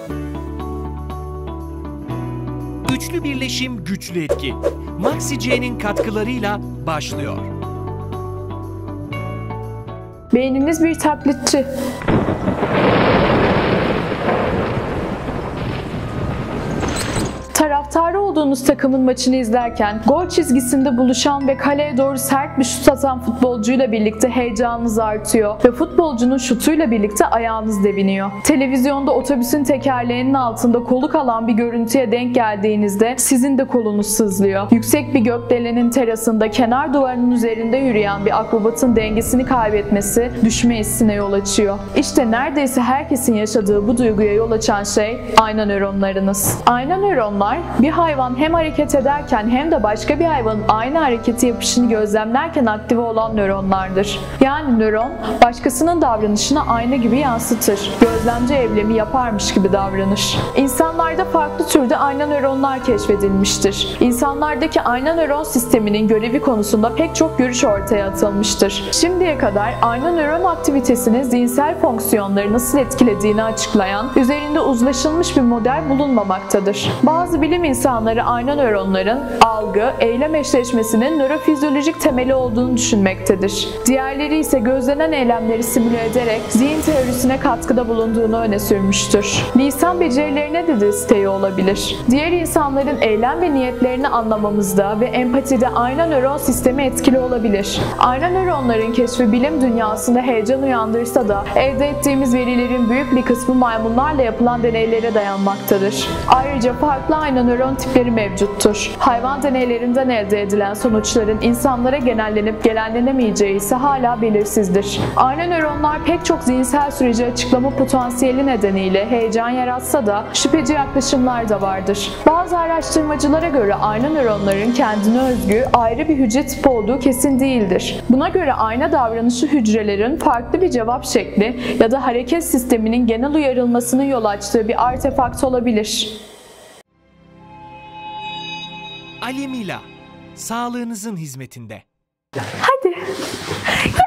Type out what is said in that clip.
Üçlü birleşim güçlü etki. Maxi C'nin katkılarıyla başlıyor. Beyniniz bir taklitçi. Taraftarı olduğunuz takımın maçını izlerken gol çizgisinde buluşan ve kaleye doğru sert bir şut atan futbolcuyla birlikte heyecanınız artıyor ve futbolcunun şutuyla birlikte ayağınız deviniyor. Televizyonda otobüsün tekerleğinin altında koluk alan bir görüntüye denk geldiğinizde sizin de kolunuz sızlıyor. Yüksek bir gökdelenin terasında kenar duvarının üzerinde yürüyen bir akrobatın dengesini kaybetmesi düşme hissine yol açıyor. İşte neredeyse herkesin yaşadığı bu duyguya yol açan şey ayna nöronlarınız. Ayna nöronlar bir hayvan hem hareket ederken hem de başka bir hayvanın aynı hareketi yapışını gözlemlerken aktive olan nöronlardır. Yani nöron başkasının davranışını ayna gibi yansıtır. Gözlemci evlemi yaparmış gibi davranır. İnsanlarda farklı türde ayna nöronlar keşfedilmiştir. İnsanlardaki ayna nöron sisteminin görevi konusunda pek çok görüş ortaya atılmıştır. Şimdiye kadar ayna nöron aktivitesinin zihinsel fonksiyonları nasıl etkilediğini açıklayan, üzerinde uzlaşılmış bir model bulunmamaktadır. Bazı bilim insanları ayna nöronların algı, eylem eşleşmesinin nörofizyolojik temeli olduğunu düşünmektedir. Diğerleri ise gözlenen eylemleri simüle ederek zihin teorisine katkıda bulunduğunu öne sürmüştür. Lisan becerilerine de desteği olabilir. Diğer insanların eylem ve niyetlerini anlamamızda ve empatide ayna nöron sistemi etkili olabilir. Ayna nöronların keşfi bilim dünyasında heyecan uyandırsa da elde ettiğimiz verilerin büyük bir kısmı maymunlarla yapılan deneylere dayanmaktadır. Ayrıca farklı ayna nöron tipleri mevcuttur. Hayvan deneylerinden elde edilen sonuçların insanlara genellenip genellenemeyeceği ise hala belirsizdir. Ayna nöronlar pek çok zihinsel süreci açıklama potansiyeli nedeniyle heyecan yaratsa da şüpheci yaklaşımlar da vardır. Bazı araştırmacılara göre ayna nöronların kendine özgü ayrı bir hücre tipi olduğu kesin değildir. Buna göre ayna davranışı hücrelerin farklı bir cevap şekli ya da hareket sisteminin genel uyarılmasının yol açtığı bir artefakt olabilir. Alimila, sağlığınızın hizmetinde. Hadi